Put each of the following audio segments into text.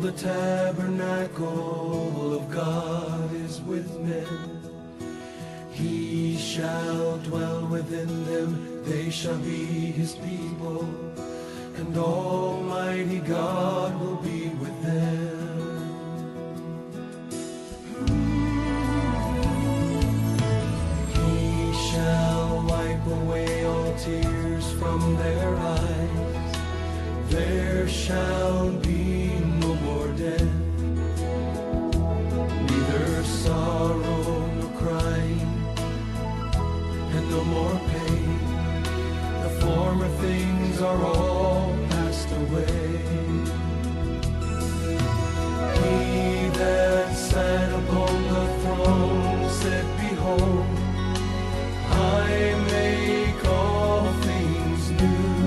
the tabernacle of God is with men. He shall dwell within them, they shall be his people, and Almighty God will be with them. He shall wipe away all tears from their eyes. There shall be no more death, neither sorrow nor crying, and no more pain. The former things are all passed away. He that sat upon the throne said, Behold, I make all things new.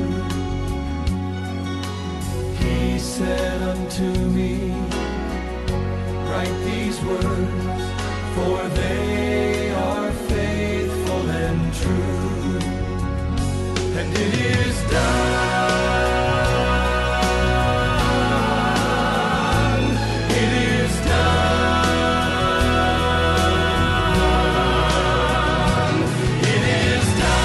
He said unto me, Write these words, for they are faithful and true. And it is done. It is done. It is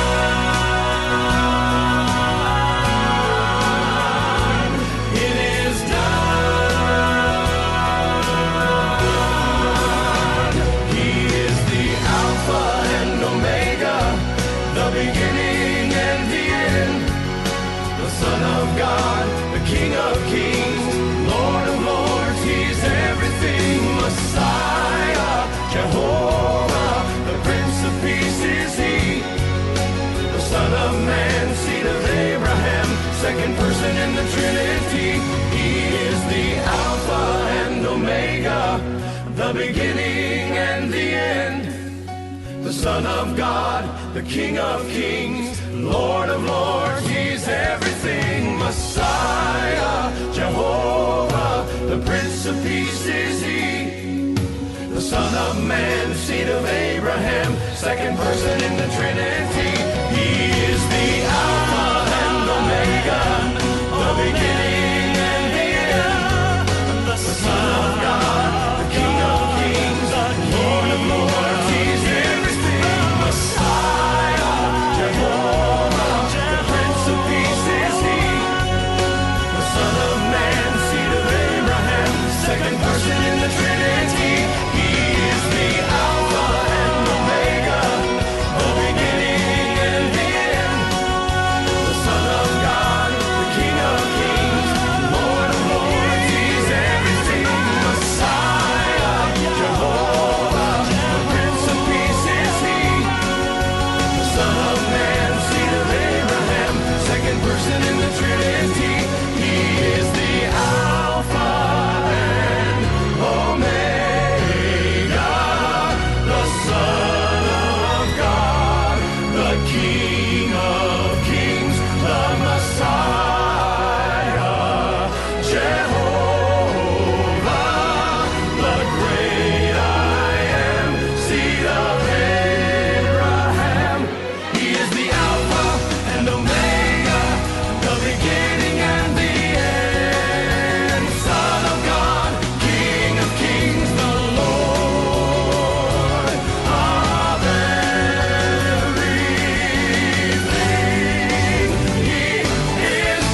done. It is done. He is the Alpha and Omega, the beginning and the end, the Son of God, the King of kings, Lord of lords. He's everything. Messiah, Jehovah, the Prince of Peace is he, the Son of Man, seed of Abraham, second person in the Trinity. He is the Alpha and Omega, the beginning and the end, the Son of God, the King of kings, Lord of lords. He's everything. Messiah, Jehovah, the Prince of Peace is he, the Son of Man, seed of Abraham, second person in the Trinity. He is the Alpha and Omega, the beginning and the end, the Son of God, the King of kings, Lord of lords. He's everything. Messiah, Jehovah, the Prince of Peace is he, the Son of Man, seed of Abraham, second person in the Trinity. He is the Alpha and Omega, the beginning and the end, the Son of God, the King of kings, Lord of lords. He's everything. Messiah, Jehovah, the Prince of Peace is he, the Son of Man, seed of Abraham, second person in the Trinity. He is the Alpha and Omega, the Son of God, the King of kings, the Messiah, Jehovah, the great I am, seed of Abraham. He is the Alpha and Omega, the beginning and the end, Son of God, King of kings, the Lord of everything. He is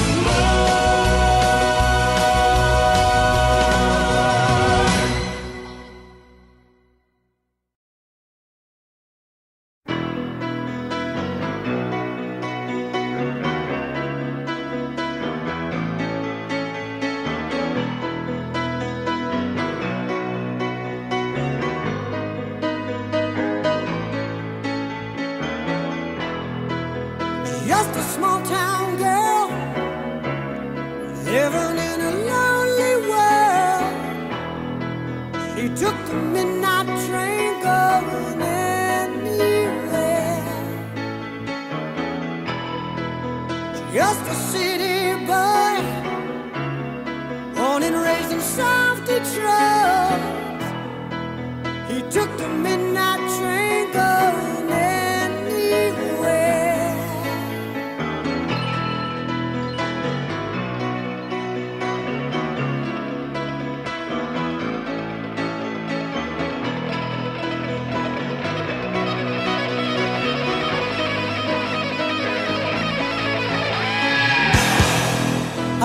Just a small town girl living in a lonely world. She took the midnight train going anywhere. Just a city boy, born and raised in South Detroit. He took the midnight train going anywhere.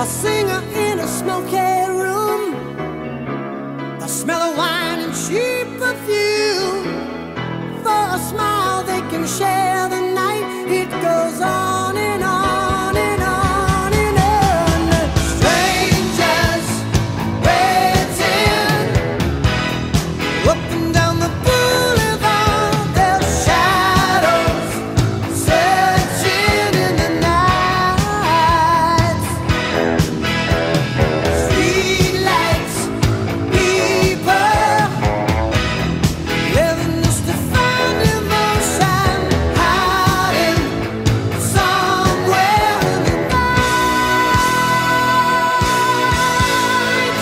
singer in a smoky room, the smell of wine and cheap perfume. For a smile they can share the night. It goes on and on and on and on. Strangers waiting up and down the boulevard, their shadows searching in the night. Streetlights, people living just to find emotion, hiding somewhere in the night.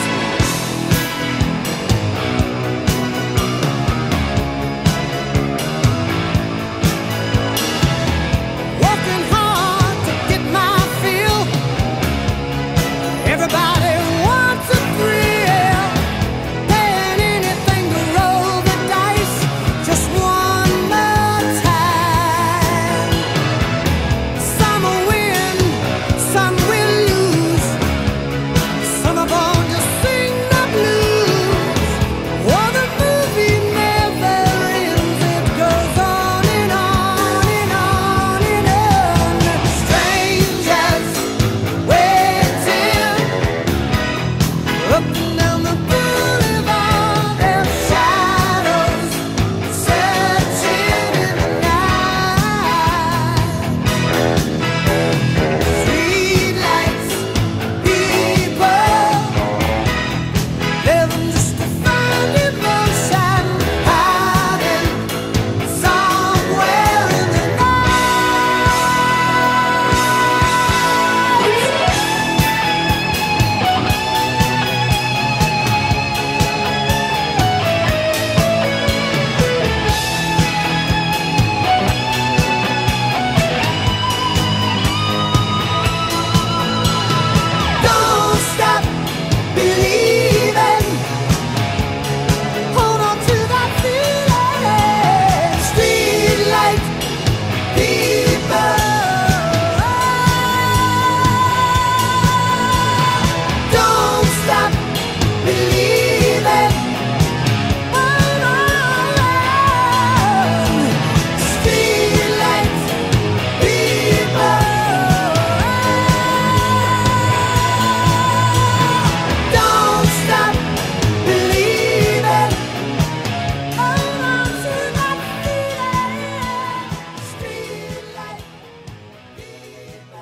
Working hard to get my fill. Everybody wants a thrill, paying anything to roll the dice just one more time. Some will win, some will lose. Some are born to sing the blues. Oh, the movie never ends. It goes on and on and on and on. Strangers waiting up and down the boulevard, their shadows searching in the night. Streetlights, people living just to find emotion, hiding somewhere in the Don't stop believing. Hold on to that feeling. Streetlight people. Don't stop believing. Hold on. Streetlight people. Don't stop believing. Hold on to that feeling. Streetlight people.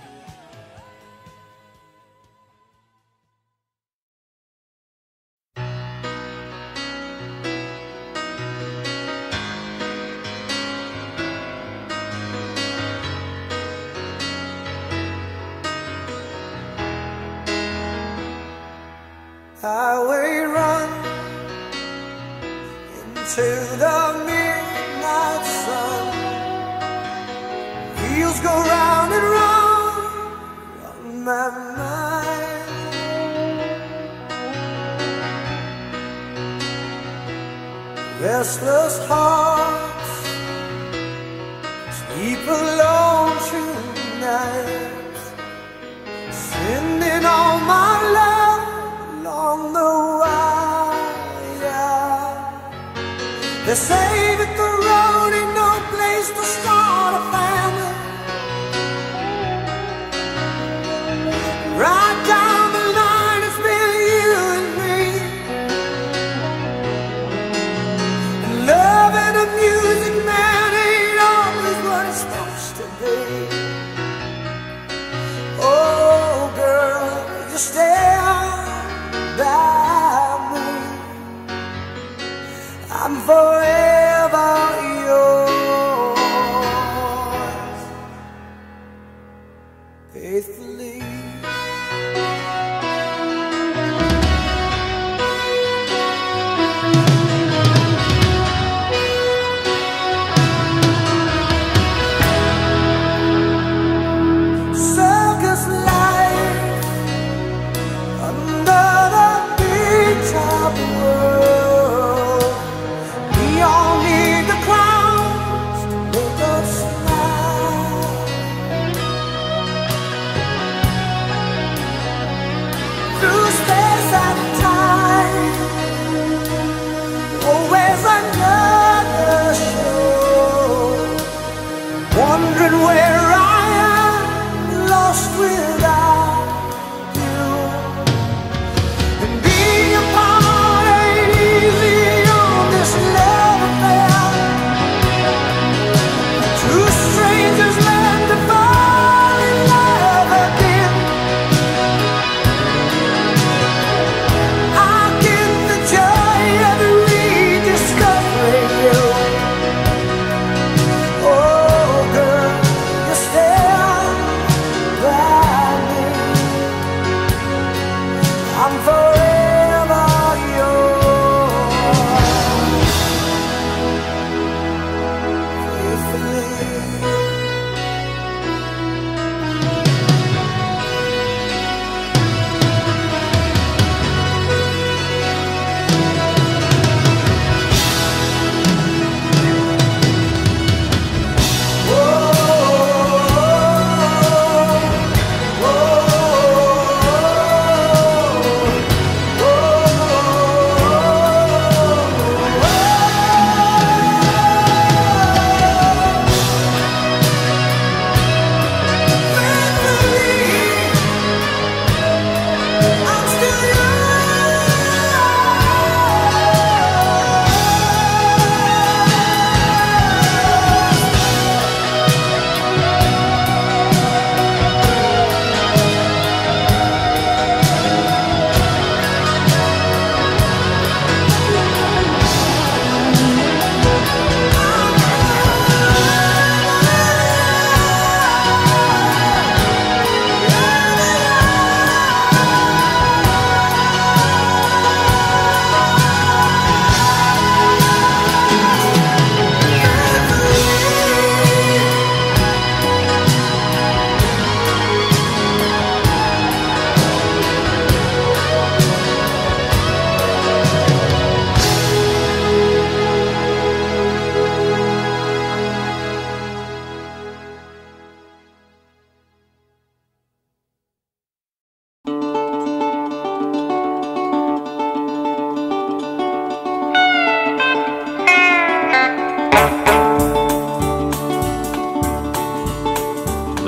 Highway run into the midnight sun. Wheels go round and round on my mind. Restless hearts sleep alone tonight, sending all my love along the wire. They say that the road ain't no place to start a family. Right down the line, it's been you and me. And loving a music man ain't always what it's supposed to be. Oh, girl, you stand by me. I'm forever yours, faithfully. Circus life under the big top world. Neon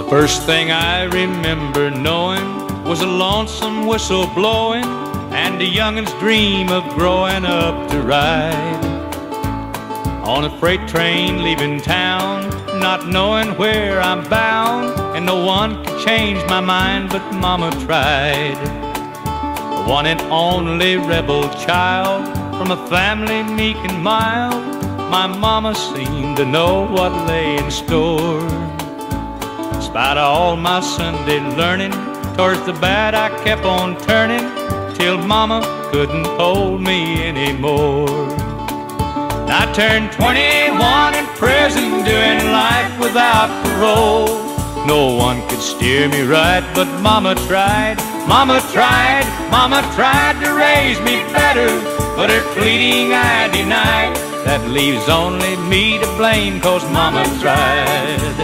First thing I remember knowing was a lonesome whistle blowing and a youngin's dream of growing up to ride on a freight train leaving town, not knowing where I'm bound, and no one could change my mind but Mama tried. The one and only rebel child from a family meek and mild, my Mama seemed to know what lay in store. In spite of all my Sunday learning, towards the bad I kept on turning, till Mama couldn't hold me anymore. I turned 21 in prison, doing life without parole. No one could steer me right, but Mama tried, Mama tried, Mama tried to raise me better, but her pleading I denied. That leaves only me to blame, 'cause Mama tried.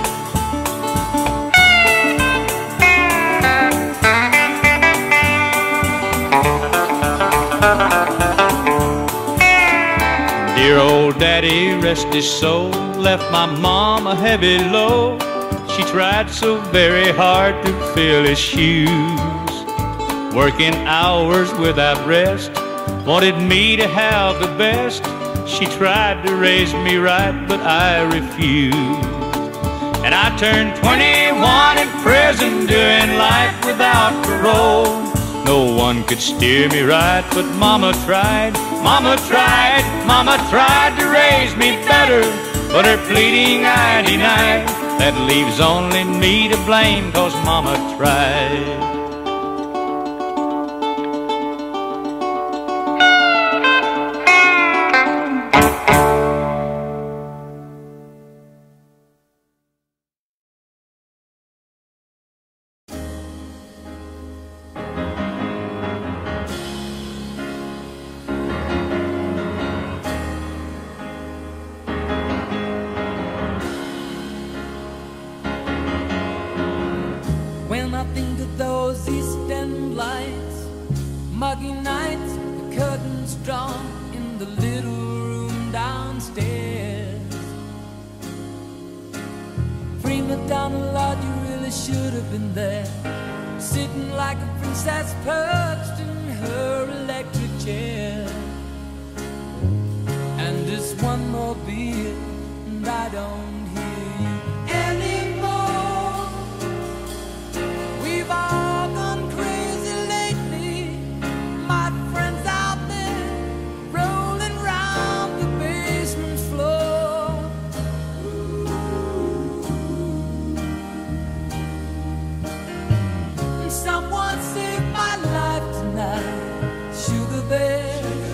Dear old daddy, rest his soul, left my mom a heavy load. She tried so very hard to fill his shoes, working hours without rest, wanted me to have the best. She tried to raise me right, but I refused. And I turned 21 in prison, doing life without parole. No one could steer me right, but Mama tried, Mama tried, Mama tried to raise me better, but her pleading I denied. That leaves only me to blame, 'cause Mama tried. When I think of those East End lights, muggy nights, the curtains drawn in the little room downstairs. Prima Donna Lord, you really should have been there, sitting like a princess perched in her electric chair. And just one more beer, and I don't hear you anymore. We've all gone crazy lately, my friends out there rolling round the basement floor. And someone saved my life tonight, Sugar Bear.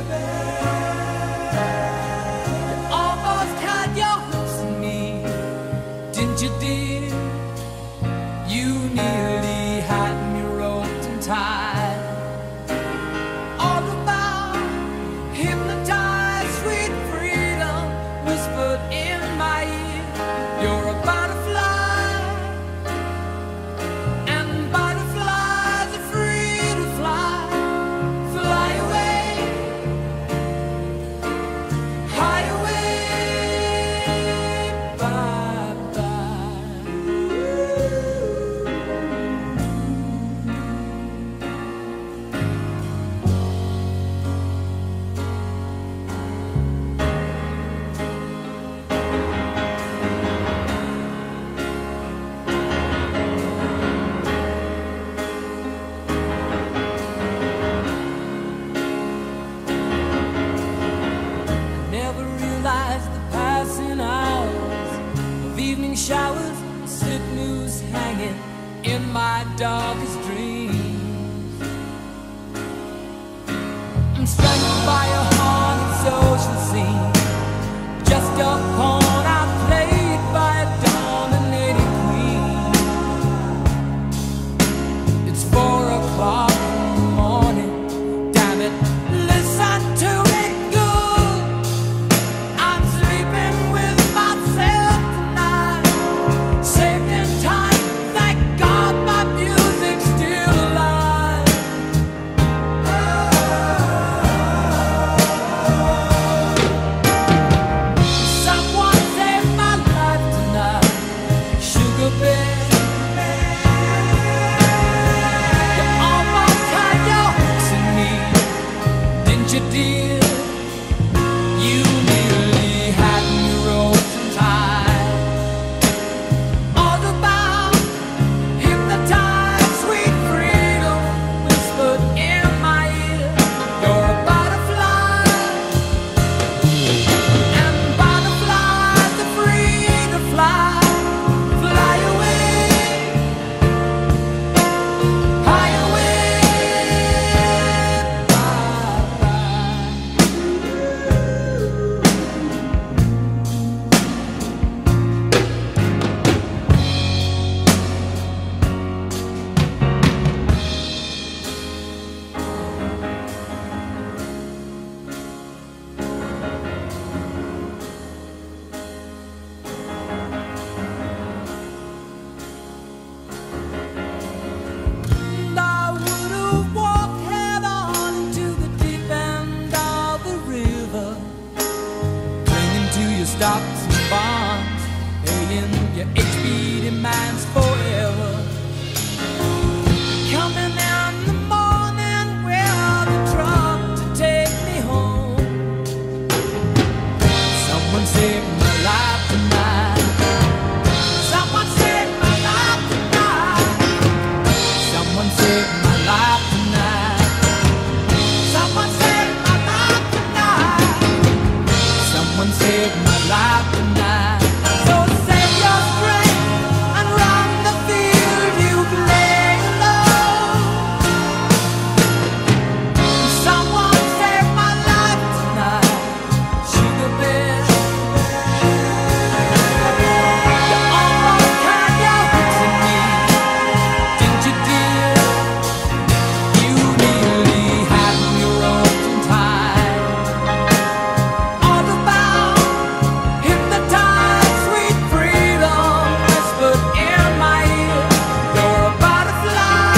You almost had your hooks in me, didn't you, dear? You nearly had me roped and tied. All about hypnotized, sweet freedom whispered in my ear. You're a butterfly, and butterflies are free to fly. Fly away, high away, bye-bye. Never realized the passing hours of evening showers, slip news hanging in my darkest dreams. I'm struck by a haunted social scene, just a pawn outplayed by a dominating queen. It's 4 o'clock in the morning, damn it, listen to me good. I'm sleeping with myself tonight, saved in time, thank God my music's still take my life tonight. So save your strength and run the field you play alone. Someone save my life tonight, Sugar Bear. You almost had your hooks in me, didn't you, dear? You nearly had me roped and tied. All about hypnotized, sweet freedom whispered in my ear, you're a butterfly,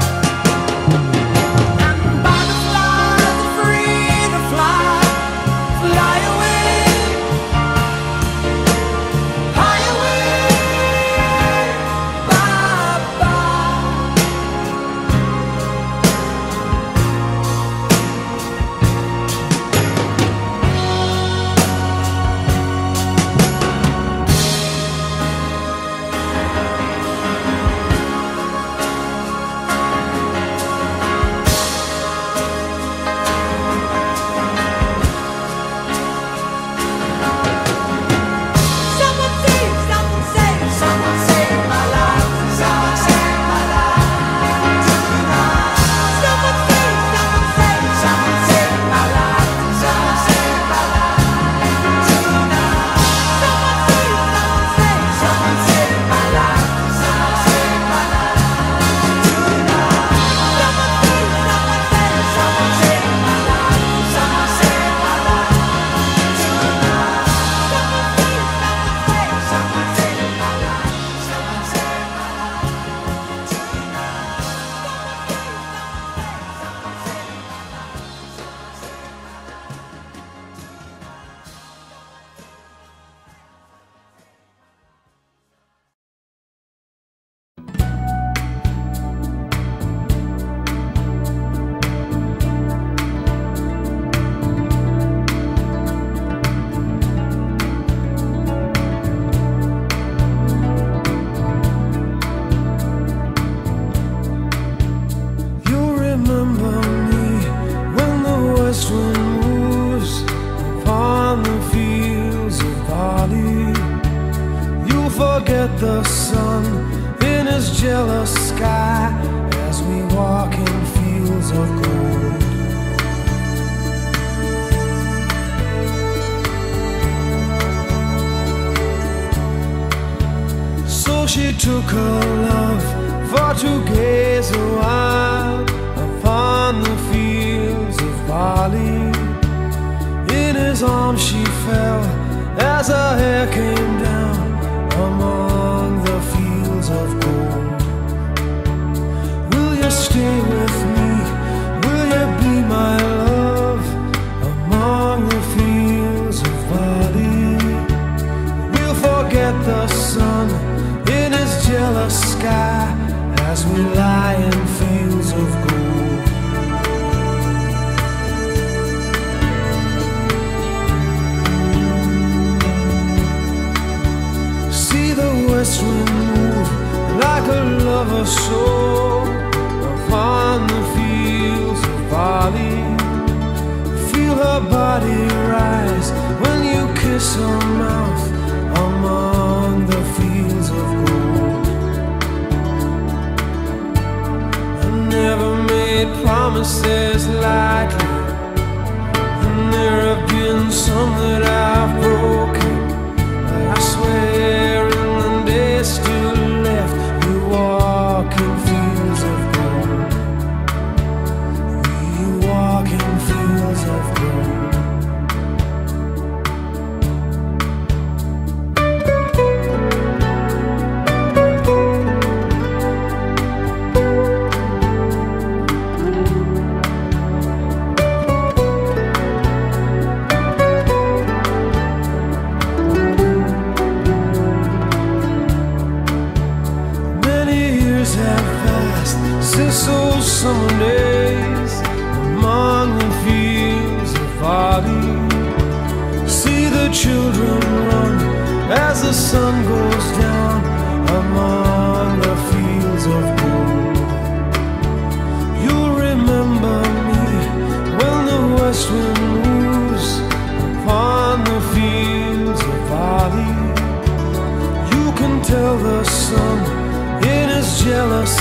and butterflies are free to fly. Fly away, fly away, bye-bye. Someone save my life. Someone save my life. Someone save my life. Someone save my life. Someone save my life. Someone save my life. Someone save my life. Someone save my life. Someone save my life. You'll remember me when the west wind moves upon the fields of barley. You'll forget the sun in his jealous sky as we walk in fields of gold. So she took her love for to gaze a while upon the fields of barley. In his arms she fell as her hair came down among the fields of gold. Will you stay with me? Will you be my love among the fields of barley? We'll forget the sun in his jealous sky as we lie in fields of gold. See the west wind move like a lover's soul upon the fields of barley. Feel her body rise when you kiss her mouth among the fields of gold. I never made promises lightly, and there have been some that I've broken. But I swear in the days still left, we walk in fields of gold. We walk in fields of gold. Since those summer days among the fields of barley, see the children run as the sun goes down among the fields of gold. You'll remember me when the west wind moves upon the fields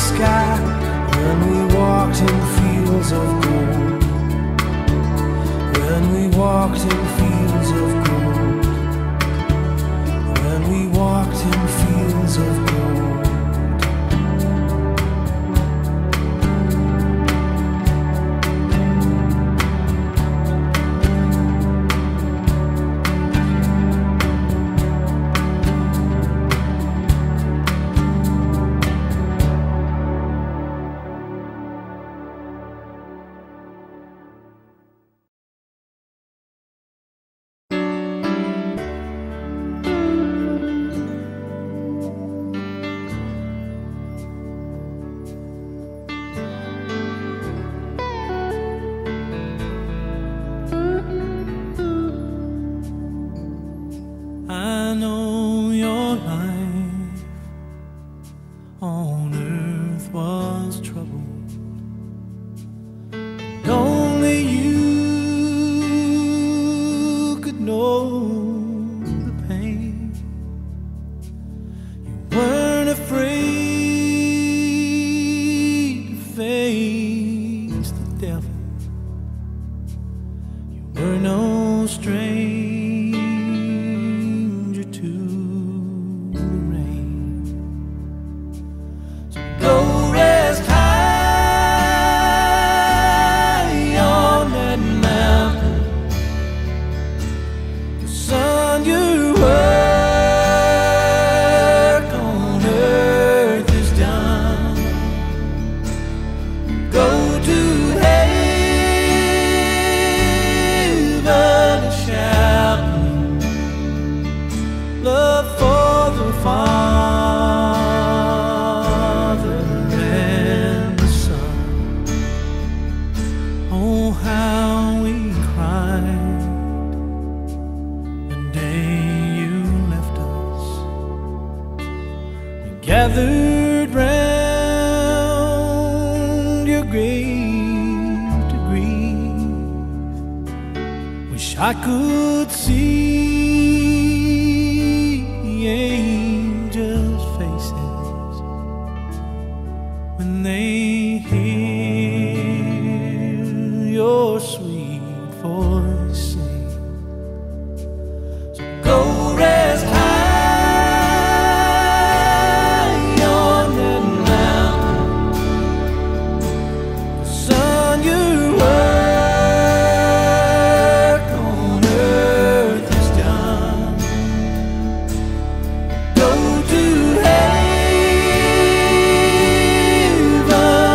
sky when we walked in fields of gold. When we walked in fields of gold. When we walked in fields of gold. I know your life on earth was troubled, and only you could know the pain. You weren't afraid to face the devil. You were no stranger to the rain. So go rest high on that mountain. Son, your work on earth is done. Go to heaven and shout love for the Father and the Son. Oh, how we cried the day you left us. We gathered round your grave to grieve. Wish I could see angels' faces when they hear your sweet voice sing. So go rest high on that mountain. Son, your work on earth is done. Go to heaven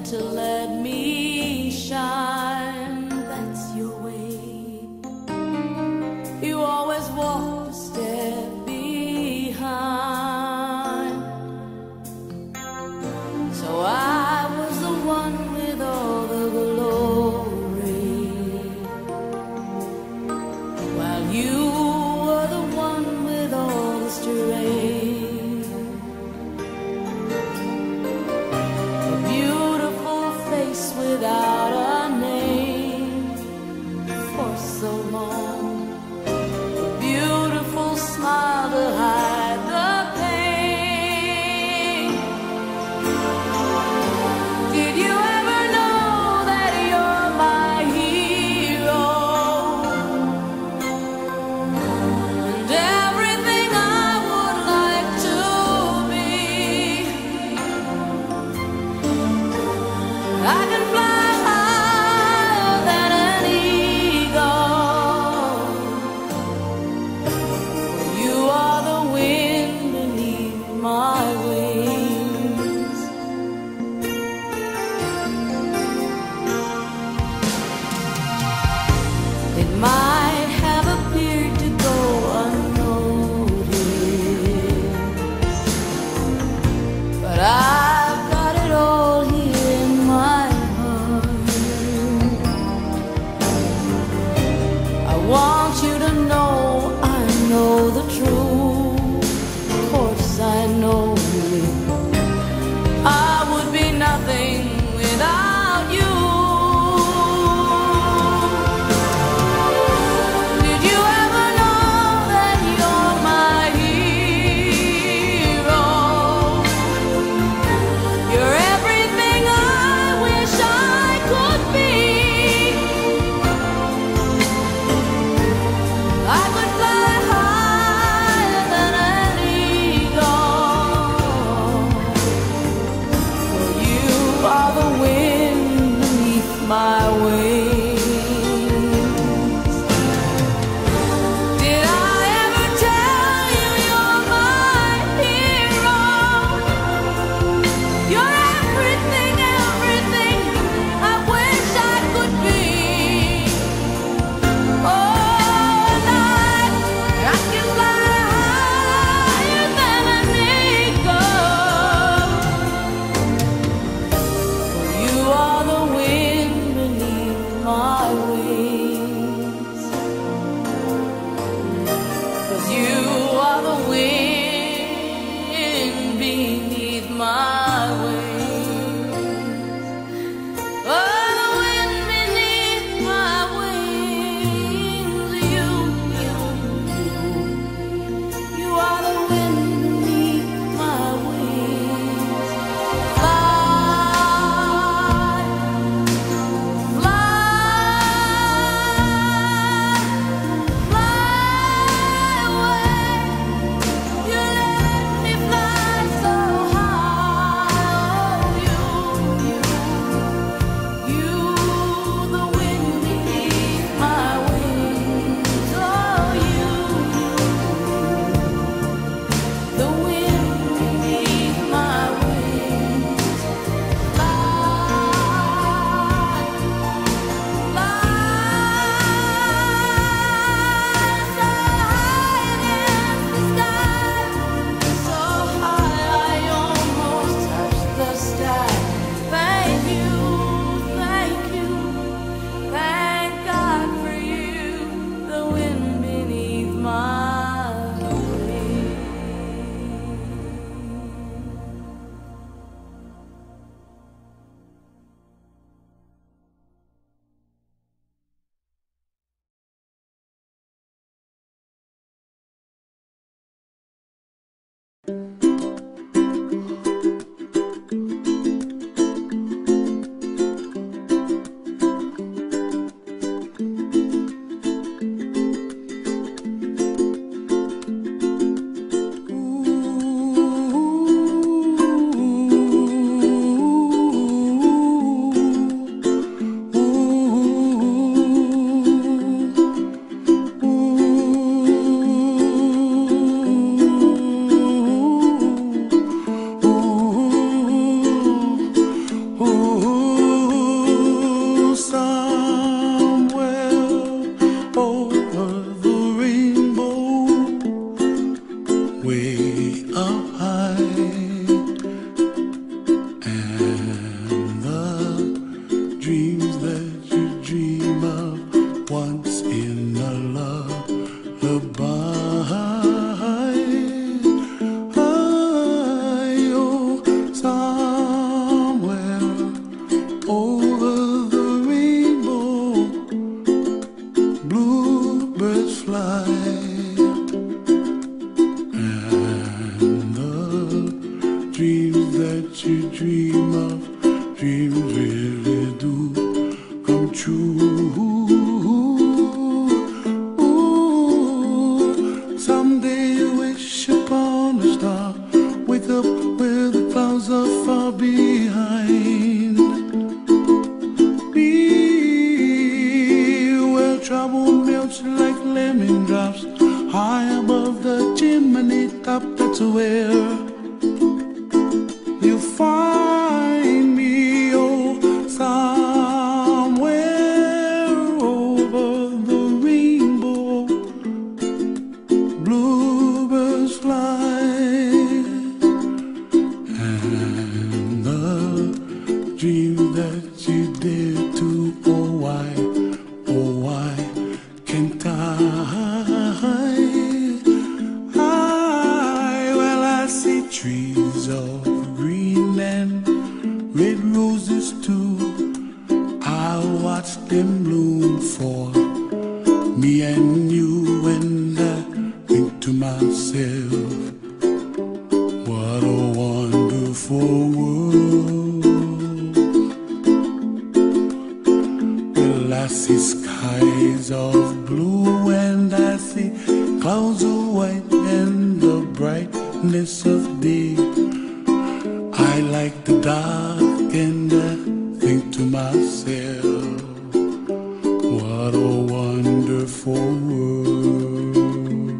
to let me shine. That's your way. You always walk a step behind. So I was the one with all the glory, while you were the one with all the strength. A beautiful face without a name for so long. A beautiful smile to hide the pain. Did you ever know that you're my hero? And everything I would like to be. I can fly higher than an eagle. You are the wind beneath my wings. It might have appeared to go unnoticed, but I've got it all here in my heart. I want you to know I know the truth. Of course I know it. I would be nothing without you. Did you ever know that you're my hero? You're everything I wish I could be. I could fly higher than an eagle. You are the wind beneath my wings. Did I ever tell you you're my hero? You're everything, everything I wish I could be. Oh, and I goodbye. Oh, somewhere over the rainbow, bluebirds fly, and the dreams that you dream of, dreams really do come true. Ooh, someday you wish upon a star, wake up where the clouds are far behind me, where trouble melts like lemon drops, high above the chimney top. That's where you find me. Oh, somewhere over the rainbow, bluebirds fly, and the dream that you dare to, oh why can't I? Well, I see trees of green and red roses too. I watch them bloom for me and you, and I think to myself, what a wonderful world. Well, I see skies of blue and I see clouds of white and the brightness of day. I like the dark and I think to myself, what a wonderful world.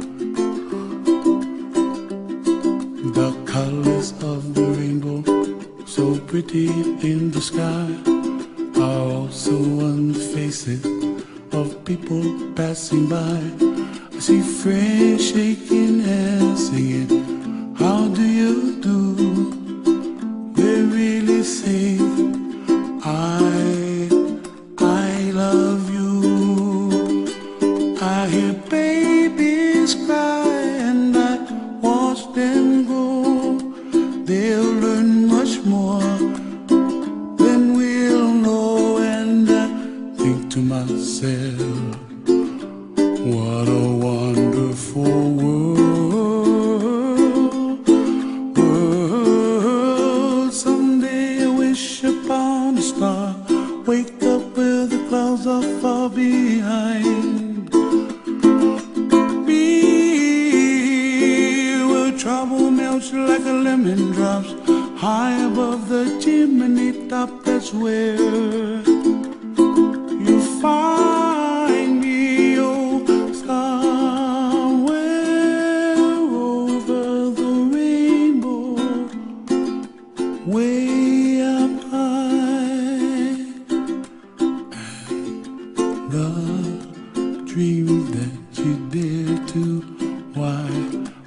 The colors of the rainbow, so pretty in the sky, are also on the faces of people passing by. I see friends shaking hands, singing, how do you do? They really say, I love you. I hear babies cry and I watch them go. They'll learn much more than we'll know, and I think to myself, what a wonderful world. Someday I wish upon a star, wake up where the clouds are far behind me, where trouble melts like a lemon drops, high above the chimney top. That's where you find me. Oh, somewhere over the rainbow, way up high, and the dream that you dare to, why